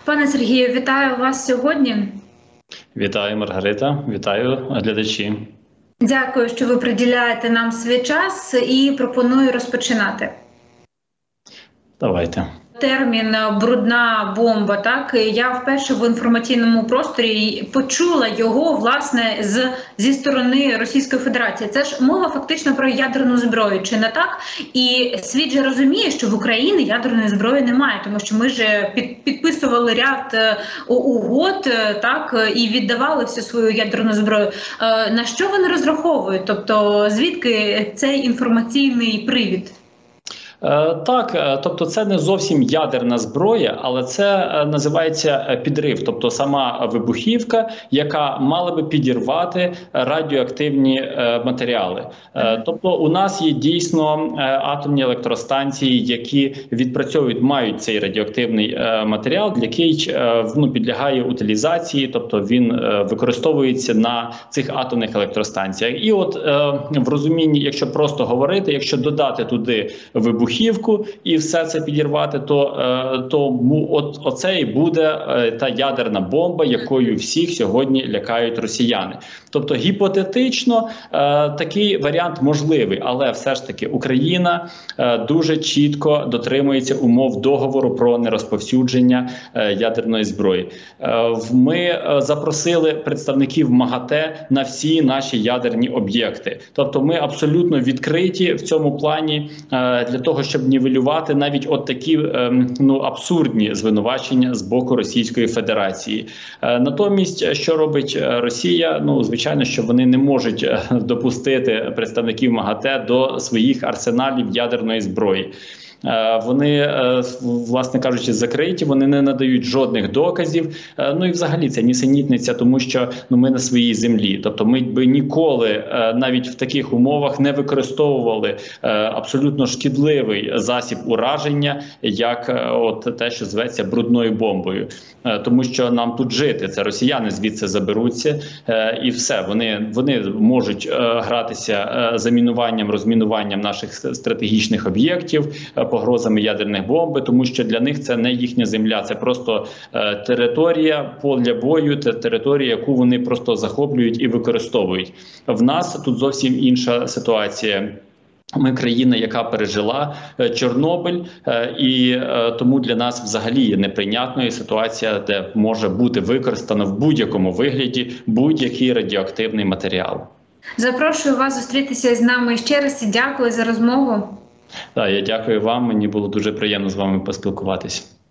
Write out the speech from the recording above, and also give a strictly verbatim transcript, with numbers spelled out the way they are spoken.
Пане Сергію, вітаю вас сьогодні. Вітаю, Маргарита, вітаю глядачі. Дякую, що ви приділяєте нам свій час, і пропоную розпочинати. Давайте. Термін «брудна бомба», так, я вперше в інформаційному просторі почула його, власне, з, зі сторони Російської Федерації. Це ж мова фактично про ядерну зброю, чи не так? І світ же розуміє, що в Україні ядерної зброї немає, тому що ми ж під, підписували ряд угод, так, і віддавали всю свою ядерну зброю. На що вони розраховують? Тобто, звідки цей інформаційний привід? Так, тобто це не зовсім ядерна зброя, але це називається підрив, тобто сама вибухівка, яка мала би підірвати радіоактивні матеріали. Тобто у нас є дійсно атомні електростанції, які відпрацьовують, мають цей радіоактивний матеріал, який ну, підлягає утилізації, тобто він використовується на цих атомних електростанціях. І от в розумінні, якщо просто говорити, якщо додати туди вибухівку, і все це підірвати, то, то от, оце і буде та ядерна бомба, якою всіх сьогодні лякають росіяни. Тобто гіпотетично такий варіант можливий, але все ж таки Україна дуже чітко дотримується умов договору про нерозповсюдження ядерної зброї. Ми запросили представників МАГАТЕ на всі наші ядерні об'єкти. Тобто ми абсолютно відкриті в цьому плані для того, щоб нівелювати навіть от такі ну, абсурдні звинувачення з боку Російської Федерації. Натомість, що робить Росія? Ну, звичайно, що вони не можуть допустити представників МАГАТЕ до своїх арсеналів ядерної зброї. Вони, власне кажучи, закриті, вони не надають жодних доказів. Ну і взагалі це нісенітниця, тому що ну, ми на своїй землі. Тобто ми б ніколи навіть в таких умовах не використовували абсолютно шкідливий засіб ураження, як от те, що зветься брудною бомбою. Тому що нам тут жити, це росіяни звідси заберуться і все. Вони, вони можуть гратися замінуванням, розмінуванням наших стратегічних об'єктів, погрозами ядерних бомб, тому що для них це не їхня земля, це просто е, територія поля бою, це територія, яку вони просто захоплюють і використовують. В нас тут зовсім інша ситуація. Ми країна, яка пережила е, Чорнобиль, е, і е, тому для нас взагалі є неприйнятною ситуація, де може бути використано в будь-якому вигляді будь-який радіоактивний матеріал. Запрошую вас зустрітися з нами ще раз і дякую за розмову. Так, я дякую вам, мені було дуже приємно з вами поспілкуватися.